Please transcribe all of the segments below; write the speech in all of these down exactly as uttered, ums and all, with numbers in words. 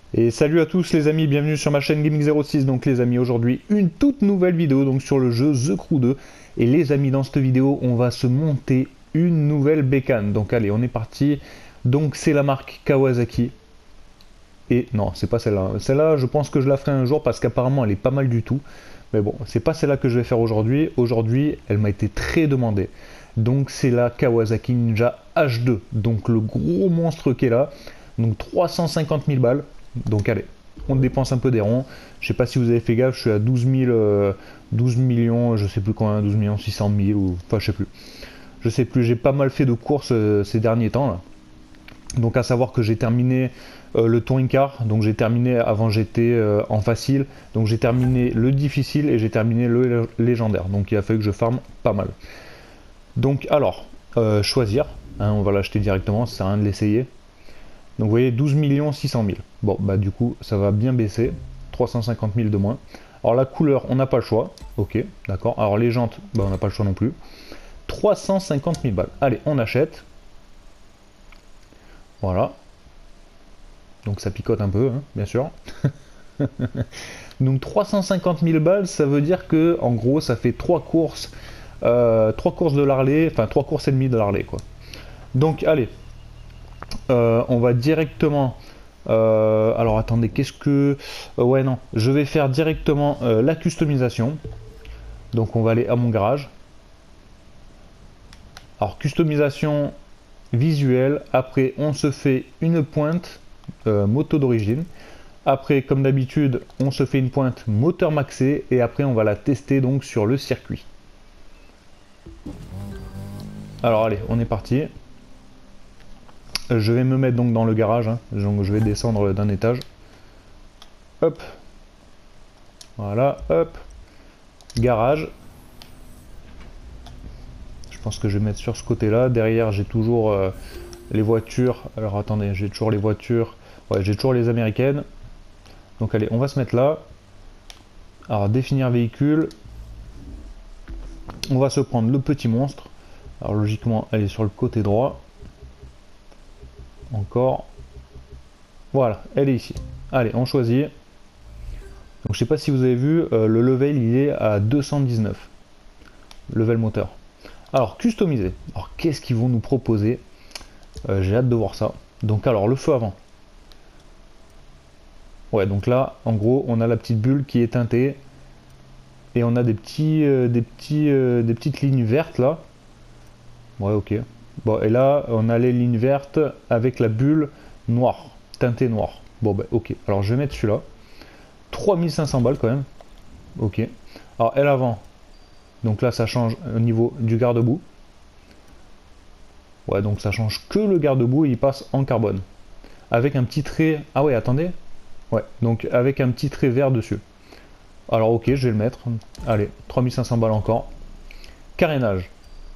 Et salut à tous les amis, bienvenue sur ma chaîne Gaming zéro six. Donc les amis, aujourd'hui une toute nouvelle vidéo donc sur le jeu The Crew deux. Et les amis, dans cette vidéo, on va se monter une nouvelle bécane. Donc allez, on est parti. Donc c'est la marque Kawasaki. Et non, c'est pas celle-là. Celle-là, je pense que je la ferai un jour parce qu'apparemment elle est pas mal du tout. Mais bon, c'est pas celle-là que je vais faire aujourd'hui. Aujourd'hui, elle m'a été très demandée. Donc c'est la Kawasaki Ninja H deux. Donc le gros monstre qui est là. Donc trois cent cinquante mille balles. Donc allez, on dépense un peu des ronds. Je sais pas si vous avez fait gaffe, je suis à douze mille, euh, douze millions, je sais plus combien, douze millions six cent mille, ou enfin je sais plus. Je sais plus, j'ai pas mal fait de courses euh, ces derniers temps là. Donc à savoir que j'ai terminé euh, le touring car, donc j'ai terminé, avant j'étais euh, en facile, donc j'ai terminé le difficile et j'ai terminé le légendaire. Donc il a fallu que je farme pas mal. Donc alors, euh, choisir, hein, on va l'acheter directement, ça sert à rien de l'essayer. Donc vous voyez, douze millions six cent mille. Bon, bah du coup, ça va bien baisser. trois cent cinquante mille de moins. Alors la couleur, on n'a pas le choix. Ok, d'accord. Alors les jantes, bah, on n'a pas le choix non plus. trois cent cinquante mille balles. Allez, on achète. Voilà. Donc ça picote un peu, hein, bien sûr. Donc trois cent cinquante mille balles, ça veut dire que, en gros, ça fait trois courses. Euh, trois courses de l'Harley. Enfin, trois courses et demie de l'Harley, quoi. Donc, allez. Euh, on va directement... Euh, alors attendez, qu'est-ce que... Euh, ouais non, je vais faire directement euh, la customisation. Donc on va aller à mon garage. Alors customisation visuelle. Après on se fait une pointe euh, moto d'origine. Après comme d'habitude on se fait une pointe moteur maxé. Et après on va la tester donc sur le circuit. Alors allez, on est parti. Je vais me mettre donc dans le garage, hein. Donc je vais descendre d'un étage. Hop. Voilà, hop. Garage. Je pense que je vais mettre sur ce côté-là. Derrière, j'ai toujours euh, les voitures. Alors attendez, j'ai toujours les voitures. Ouais, j'ai toujours les américaines. Donc allez, on va se mettre là. Alors définir véhicule. On va se prendre le petit monstre. Alors logiquement, elle est sur le côté droit. Encore. Voilà, elle est ici. Allez, on choisit. Donc je sais pas si vous avez vu, euh, le level il est à deux cent dix-neuf. Level moteur. Alors, customiser. Alors, qu'est-ce qu'ils vont nous proposer? euh, J'ai hâte de voir ça. Donc, alors, le feu avant. Ouais, donc là, en gros, on a la petite bulle qui est teintée. Et on a des petits, euh, des petits, euh, des petites lignes vertes là. Ouais, ok. Bon, et là, on a les lignes vertes avec la bulle noire, teintée noire. Bon, bah, ok. Alors, je vais mettre celui-là. trois mille cinq cents balles quand même. Ok. Alors, elle avant. Donc là, ça change au niveau du garde-boue. Ouais, donc ça change que le garde-boue et il passe en carbone. Avec un petit trait... Ah ouais, attendez. Ouais, donc avec un petit trait vert dessus. Alors ok, je vais le mettre. Allez, trois mille cinq cents balles encore. Carénage.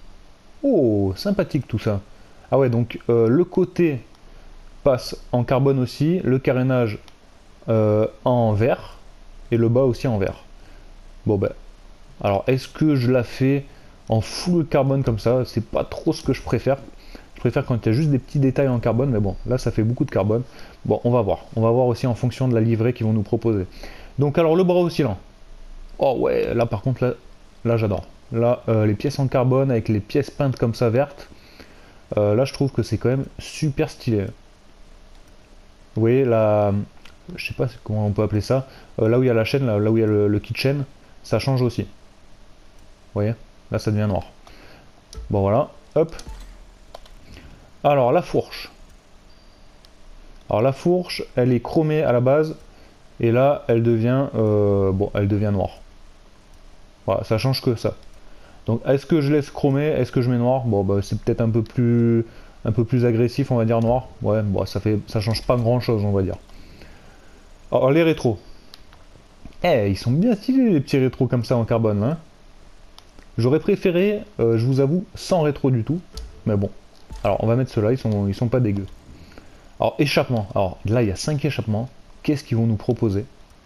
Oh, sympathique tout ça. Ah ouais, donc euh, le côté passe en carbone aussi, le carénage euh, en vert, et le bas aussi en vert. Bon ben, alors est-ce que je la fais en full carbone comme ça? C'est pas trop ce que je préfère. Je préfère quand il y a juste des petits détails en carbone, mais bon, là ça fait beaucoup de carbone. Bon, on va voir. On va voir aussi en fonction de la livrée qu'ils vont nous proposer. Donc alors le bras oscillant. Oh ouais, là par contre, là, là j'adore. Là, euh, les pièces en carbone avec les pièces peintes comme ça vertes, euh, là je trouve que c'est quand même super stylé. Vous voyez, là, je sais pas comment on peut appeler ça, euh, là où il y a la chaîne, là, là où il y a le, le kitchen, ça change aussi. Vous voyez, là ça devient noir. Bon voilà, hop. Alors la fourche. Alors la fourche, elle est chromée à la base, et là elle devient, euh, bon, elle devient noire. Voilà, ça change que ça. Donc est-ce que je laisse chromer, est-ce que je mets noir? Bon, bah, c'est peut-être un peu plus, un peu plus agressif, on va dire noir. Ouais, bon, ça fait, ça change pas grand-chose, on va dire. Alors les rétros. Eh, ils sont bien stylés les petits rétros comme ça en carbone, hein. J'aurais préféré, euh, je vous avoue, sans rétro du tout, mais bon. Alors on va mettre ceux-là, ils sont, ils sont pas dégueux. Alors échappement. Alors là il y a cinq échappements. Qu'est-ce qu'ils vont nous proposer?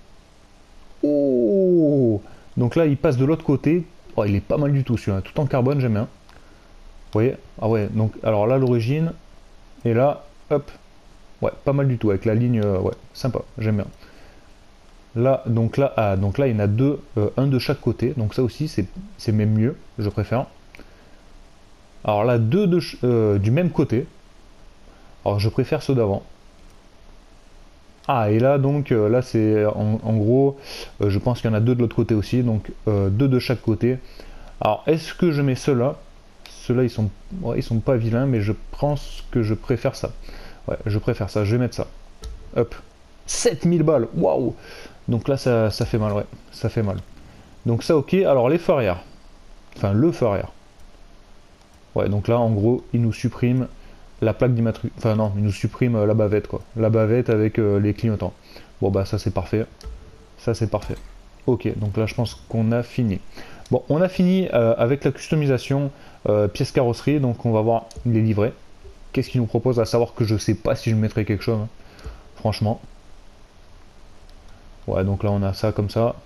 Oh! Donc là il passe de l'autre côté. Oh, il est pas mal du tout celui-là, tout en carbone, j'aime bien. Vous voyez? Ah ouais, donc alors là l'origine, et là, hop. Ouais, pas mal du tout, avec la ligne, euh, ouais, sympa, j'aime bien. Là, donc là, ah, donc là, il y en a deux, euh, un de chaque côté, donc ça aussi, c'est même mieux, je préfère. Alors là, deux de, euh, du même côté. Alors je préfère ceux d'avant. Ah, et là, donc, euh, là, c'est en, en gros, euh, je pense qu'il y en a deux de l'autre côté aussi, donc euh, deux de chaque côté. Alors, est-ce que je mets ceux-là? Ceux-là, ils sont, ouais, ils sont pas vilains, mais je pense que je préfère ça. Ouais, je préfère ça, je vais mettre ça. Hop. sept mille balles, waouh! Donc là, ça, ça fait mal, ouais, ça fait mal. Donc ça, ok. Alors, les feux arrière. Enfin, le feu arrière. Ouais, donc là, en gros, il nous supprime la plaque d'immatriculation. Enfin, non, il nous supprime euh, la bavette, quoi. La bavette avec euh, les clignotants. Bon, bah, ça, c'est parfait. Ça, c'est parfait. Ok, donc là, je pense qu'on a fini. Bon, on a fini euh, avec la customisation euh, pièce carrosserie. Donc, on va voir les livrets. Qu'est-ce qu'il nous propose? À savoir que je sais pas si je mettrai quelque chose. Hein. Franchement. Ouais, donc là, on a ça comme ça.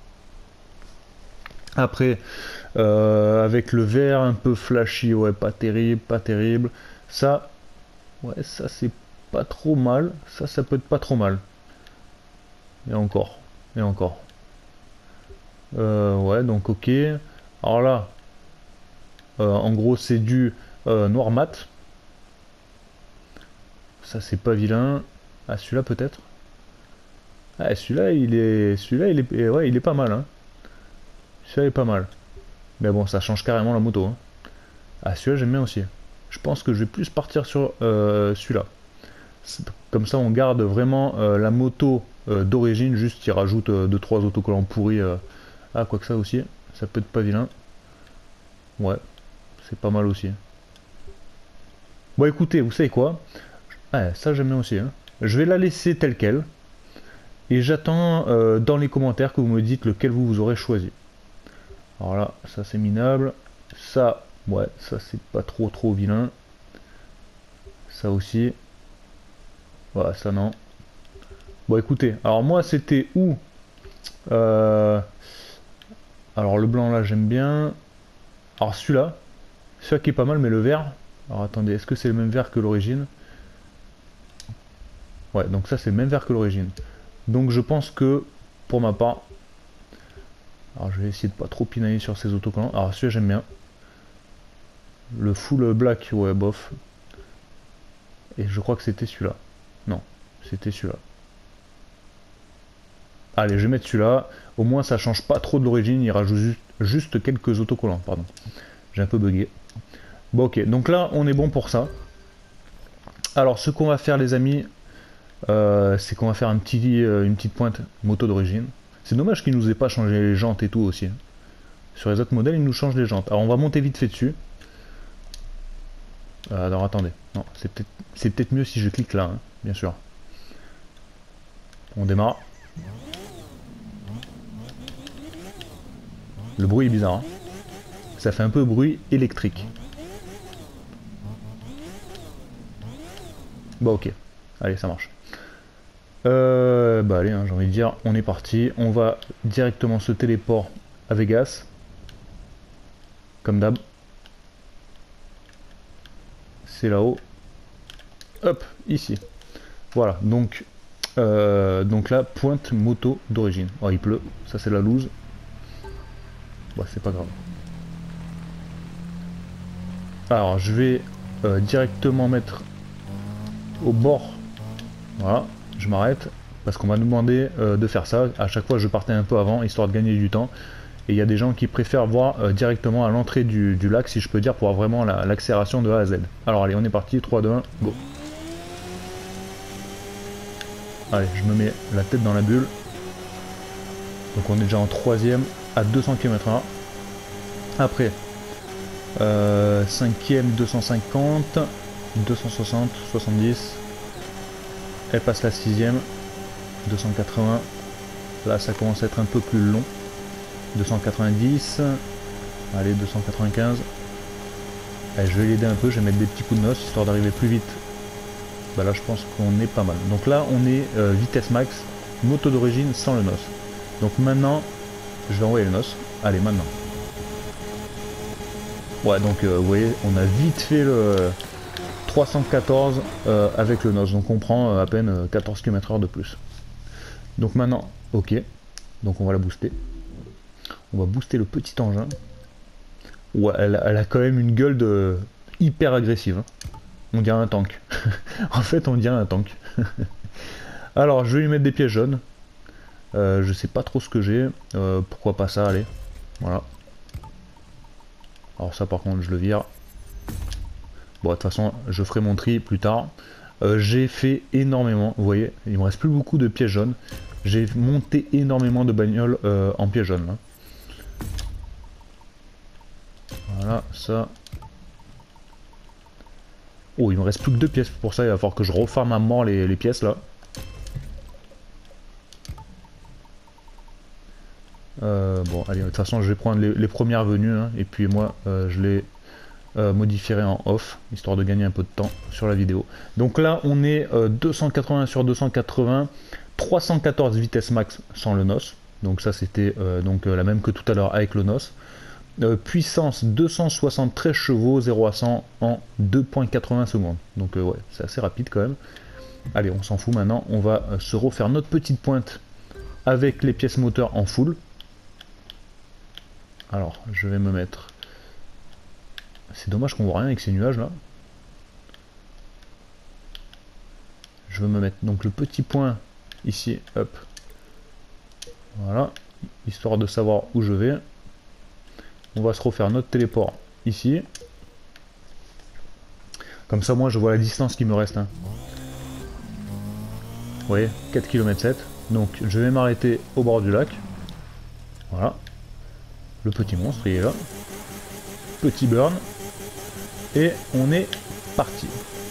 Après, euh, avec le vert un peu flashy, ouais, pas terrible, pas terrible. Ça, ouais, ça c'est pas trop mal. Ça, ça peut être pas trop mal. Et encore, et encore. Euh, ouais, donc ok. Alors là, euh, en gros, c'est du euh, noir mat. Ça, c'est pas vilain. Ah, celui-là peut-être. Ah, celui-là, il est, celui-là, il est, ouais, il est pas mal. Hein. Celui-là est pas mal. Mais bon, ça change carrément la moto. Hein. Ah, celui-là, j'aime bien aussi. Je pense que je vais plus partir sur euh, celui-là. Comme ça, on garde vraiment euh, la moto euh, d'origine, juste il rajoute euh, deux trois autocollants pourris. Euh... Ah, quoi que ça aussi, ça peut être pas vilain. Ouais, c'est pas mal aussi. Bon, écoutez, vous savez quoi? Ouais, ça j'aime bien aussi. Hein. Je vais la laisser telle quelle. Et j'attends euh, dans les commentaires que vous me dites lequel vous, vous aurez choisi. Alors là, ça c'est minable. Ça, ouais, ça c'est pas trop trop vilain. Ça aussi. Voilà, ça non. Bon écoutez, alors moi c'était où euh, Alors le blanc là j'aime bien. Alors celui-là, celui-là qui est pas mal, mais le vert. Alors attendez, est-ce que c'est le même vert que l'origine? Ouais, donc ça c'est le même vert que l'origine. Donc je pense que pour ma part, alors je vais essayer de pas trop pinailler sur ces autocollants. Alors celui-là j'aime bien. Le full black, ouais bof. Et je crois que c'était celui-là. Non, c'était celui-là. Allez, je vais mettre celui-là. Au moins, ça change pas trop de l'origine. Il rajoute juste, juste quelques autocollants. Pardon. J'ai un peu bugué. Bon, ok. Donc là, on est bon pour ça. Alors, ce qu'on va faire, les amis, euh, c'est qu'on va faire un petit, euh, une petite pointe moto d'origine. C'est dommage qu'il nous ait pas changé les jantes et tout aussi. Sur les autres modèles, il nous change les jantes. Alors, on va monter vite fait dessus. Euh, alors, attendez. Non, c'est peut-être c'est peut-être mieux si je clique là, hein, bien sûr. On démarre. Le bruit est bizarre. Hein. Ça fait un peu bruit électrique. Bon, ok. Allez, ça marche. Euh, bah allez, hein, j'ai envie de dire, on est parti. On va directement se téléport à Vegas. Comme d'hab. C'est là-haut. Hop, ici. Voilà, donc, euh, donc là, pointe moto d'origine. Oh, il pleut. Ça, c'est la loose. Bon, c'est pas grave. Alors, je vais euh, directement mettre au bord. Voilà, je m'arrête. Parce qu'on m'a demandé euh, de faire ça. À chaque fois, je partais un peu avant, histoire de gagner du temps. Et il y a des gens qui préfèrent voir euh, directement à l'entrée du, du lac, si je peux dire, pour avoir vraiment l'accélération la, de A à Z. Alors, allez, on est parti. trois, deux, un, go. Allez, je me mets la tête dans la bulle. Donc, on est déjà en troisième à deux cents kilomètres heure. Après, euh, cinquième deux cent cinquante, deux cent soixante, soixante-dix. Elle passe la sixième, deux cent quatre-vingts. Là, ça commence à être un peu plus long. deux cent quatre-vingt-dix. Allez, deux cent quatre-vingt-quinze. Allez, je vais l'aider un peu, je vais mettre des petits coups de noce histoire d'arriver plus vite. Bah là, je pense qu'on est pas mal. Donc là, on est euh, vitesse max, moto d'origine sans le noce. Donc maintenant, je vais envoyer le noce. Allez, maintenant. Ouais, donc euh, vous voyez, on a vite fait le trois cent quatorze euh, avec le N O S, donc on prend euh, à peine euh, quatorze kilomètres heure de plus. Donc maintenant, ok, donc on va la booster. On va booster le petit engin. Ouais, elle, elle a quand même une gueule de hyper agressive. Hein. On dirait un tank. En fait, on dirait un tank. Alors, je vais lui mettre des pièces jaunes. Euh, je sais pas trop ce que j'ai. Euh, pourquoi pas ça, allez. Voilà. Alors ça, par contre, je le vire. Bon, de toute façon, je ferai mon tri plus tard. Euh, j'ai fait énormément, vous voyez, il me reste plus beaucoup de pièces jaunes. J'ai monté énormément de bagnoles euh, en pièces jaunes. Là. Voilà, ça. Oh, il me reste plus que deux pièces pour ça, il va falloir que je refarme à mort les, les pièces là. Euh, bon, allez, de toute façon, je vais prendre les, les premières venues, hein, et puis moi, euh, je les euh, modifierai en off, histoire de gagner un peu de temps sur la vidéo. Donc là, on est euh, deux cent quatre-vingts sur deux cent quatre-vingts, trois cent quatorze vitesse max sans le N O S. Donc ça, c'était euh, donc euh, la même que tout à l'heure avec le N O S. Euh, puissance deux cent soixante-treize chevaux, zéro à cent en deux virgule quatre-vingts secondes. Donc euh, ouais, c'est assez rapide quand même. Allez, on s'en fout maintenant, on va euh, se refaire notre petite pointe avec les pièces moteurs en full. Alors, je vais me mettre... C'est dommage qu'on voit rien avec ces nuages là. Je vais me mettre donc le petit point ici, hop. Voilà, histoire de savoir où je vais. On va se refaire notre téléport ici. Comme ça, moi, je vois la distance qui me reste. Hein. Vous voyez, quatre virgule sept kilomètres. Donc, je vais m'arrêter au bord du lac. Voilà. Le petit monstre, il est là. Petit burn. Et on est parti.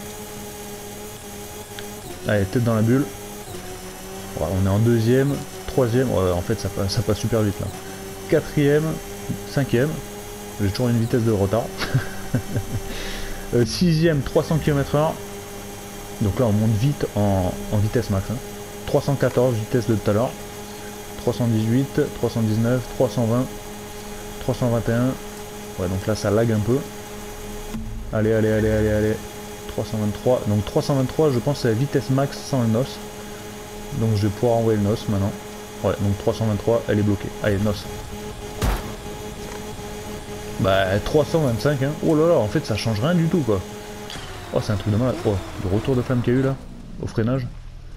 Allez, tête dans la bulle. Voilà, on est en deuxième, troisième. Ouais, en fait, ça passe, ça passe super vite là. Quatrième, cinquième. J'ai toujours une vitesse de retard. euh, sixième, trois cents kilomètres heure. Donc là, on monte vite en, en vitesse max. Hein. trois cent quatorze, vitesse de tout à l'heure. trois cent dix-huit, trois cent dix-neuf, trois cent vingt, trois cent vingt et un. Ouais, donc là, ça lag un peu. Allez, allez, allez, allez, allez. trois cent vingt-trois. Donc trois cent vingt-trois, je pense, c'est la vitesse max sans le N O S. Donc je vais pouvoir envoyer le N O S maintenant. Ouais, donc trois cent vingt-trois, elle est bloquée. Allez, N O S. Bah, trois cent vingt-cinq, hein. Oh là là, en fait, ça change rien du tout, quoi. Oh, c'est un truc de malade. Oh, le retour de flamme qu'il y a eu, là, au freinage.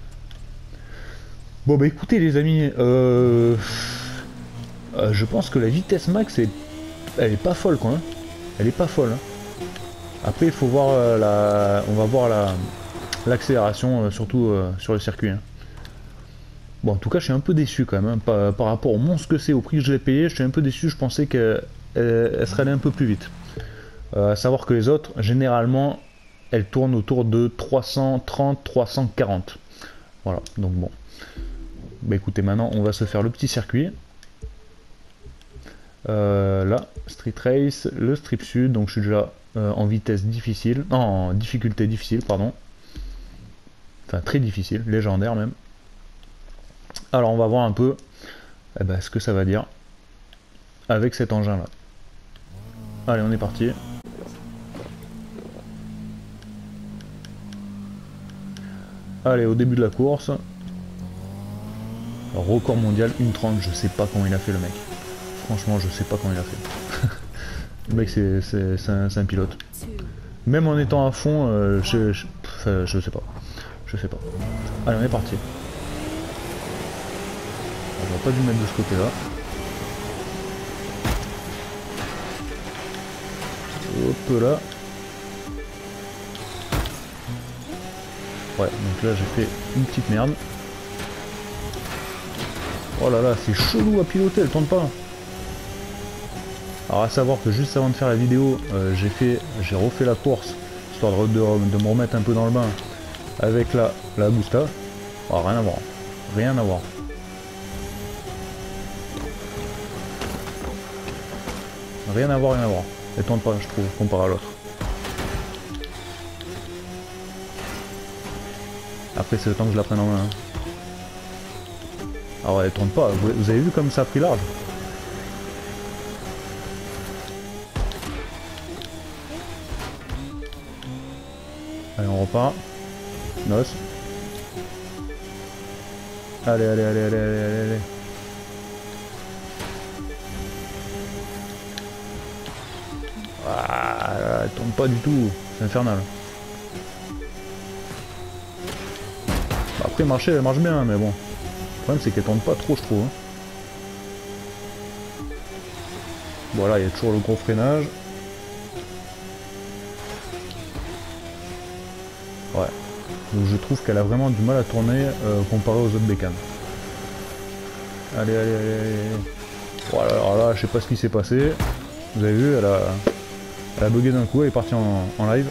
Bon, bah, écoutez, les amis, euh... Euh, je pense que la vitesse max, est... elle est pas folle, quoi. Hein. Elle est pas folle, hein. Après, il faut voir euh, la... On va voir la... l'accélération, euh, surtout euh, sur le circuit, hein. Bon, en tout cas, je suis un peu déçu, quand même, hein, par, par rapport au monstre que c'est, au prix que je l'ai payé, je suis un peu déçu, je pensais qu'elle elle serait allée un peu plus vite. Euh, à savoir que les autres, généralement, elles tournent autour de trois cent trente, trois cent quarante. Voilà, donc bon. Bah écoutez, maintenant, on va se faire le petit circuit. Euh, là, Street Race, le strip sud, donc je suis déjà euh, en vitesse difficile, non, en difficulté difficile, pardon. Enfin, très difficile, légendaire même. Alors, on va voir un peu eh ben, ce que ça va dire avec cet engin-là. Allez, on est parti. Allez, au début de la course. Alors, record mondial, une trente, je sais pas comment il a fait le mec. Franchement, je sais pas comment il a fait. Le mec, c'est un, un pilote. Même en étant à fond, euh, je, je, enfin, je sais pas. Je sais pas. Allez, on est parti. J'aurais pas dû mettre de ce côté-là. Hop là. Ouais, donc là j'ai fait une petite merde. Oh là là, c'est chelou à piloter, elle tourne pas. Alors à savoir que juste avant de faire la vidéo, euh, j'ai fait, j'ai refait la course, histoire de, de, de me remettre un peu dans le bain avec la, la Gusta. Oh, rien à voir. Rien à voir. Rien à voir, rien à voir. Elle tourne pas, je trouve, comparé à l'autre. Après, c'est le temps que je la prenne en main. Hein. Ah ouais, elle tourne pas. Vous, vous avez vu comme ça a pris large? Allez, on repart. Nos. Allez, allez, allez, allez, allez, allez, allez. Ah, elle tombe pas du tout. C'est infernal. Bah, après, marcher, elle marche bien, mais bon. Le problème, c'est qu'elle tourne pas trop, je trouve. Hein. Voilà, il y a toujours le gros freinage. Ouais. Donc je trouve qu'elle a vraiment du mal à tourner euh, comparé aux autres bécanes. Allez, allez, allez, allez. Voilà, alors là, je sais pas ce qui s'est passé. Vous avez vu, elle a, elle a bugué d'un coup, elle est partie en, en live.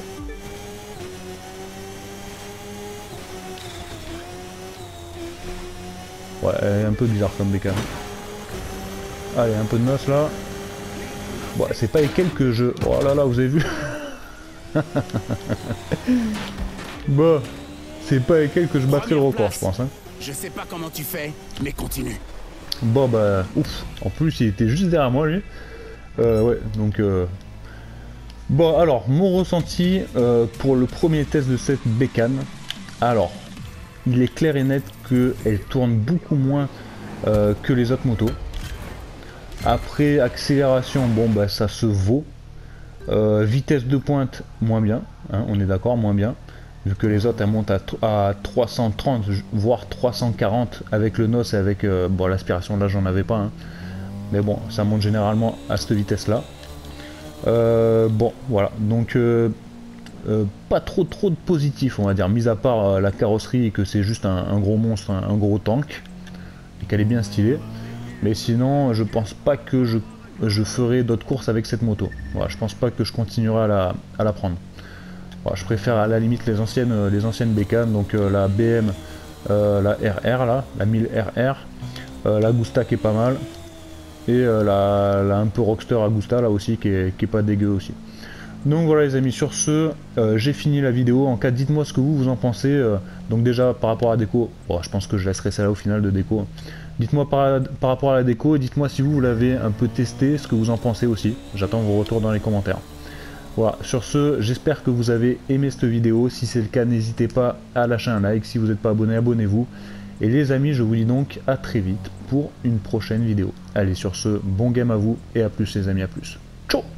Ouais, elle est un peu bizarre comme bécane. Allez, un peu de noce là. Bon, c'est pas lesquels que je... Oh là là, vous avez vu. Bon, c'est pas lesquels que je battrai le record, je pense. Hein. Je sais pas comment tu fais, mais continue. Bon bah, ouf. En plus, il était juste derrière moi, lui. Euh, ouais, donc... Euh... Bon, alors, mon ressenti euh, pour le premier test de cette bécane. Alors, il est clair et net qu'elle tourne beaucoup moins euh, que les autres motos. Après, accélération, bon bah ça se vaut. Euh, vitesse de pointe, moins bien, hein, on est d'accord, moins bien. Vu que les autres elles montent à, à trois cent trente, voire trois cent quarante avec le N O S et avec euh, bon, l'aspiration, là j'en avais pas. Hein. Mais bon, ça monte généralement à cette vitesse là. Euh, bon, voilà, donc euh, euh, pas trop trop de positif, on va dire, mis à part euh, la carrosserie et que c'est juste un, un gros monstre, un, un gros tank, et qu'elle est bien stylée. Mais sinon, je pense pas que je, je ferai d'autres courses avec cette moto. Voilà, je pense pas que je continuerai à la, à la prendre. Voilà, je préfère à la limite les anciennes, les anciennes bécanes, donc euh, la B M, euh, la R R, là, la mille R R, euh, la Agusta qui est pas mal, et euh, la, la un peu Rockster Agusta là aussi qui est, qui est pas dégueu aussi. Donc voilà les amis, sur ce, euh, j'ai fini la vidéo. En cas, dites-moi ce que vous, vous en pensez. Euh, donc déjà, par rapport à la déco, bon, je pense que je laisserai ça là au final de déco. Dites-moi par, par rapport à la déco, et dites-moi si vous, vous l'avez un peu testé, ce que vous en pensez aussi. J'attends vos retours dans les commentaires. Voilà, sur ce, j'espère que vous avez aimé cette vidéo. Si c'est le cas, n'hésitez pas à lâcher un like. Si vous n'êtes pas abonné, abonnez-vous. Et les amis, je vous dis donc à très vite pour une prochaine vidéo. Allez, sur ce, bon game à vous et à plus les amis, à plus. Ciao!